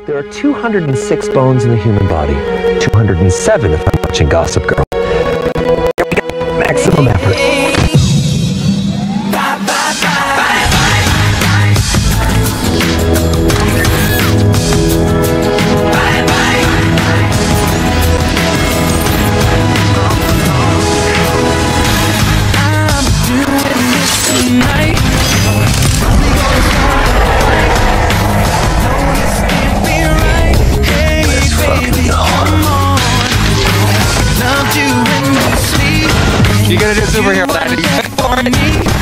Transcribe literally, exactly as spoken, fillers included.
There are two hundred six bones in the human body. two hundred seven if I'm watching Gossip Girl. Maximum effort. You gotta do superhero, Daddy.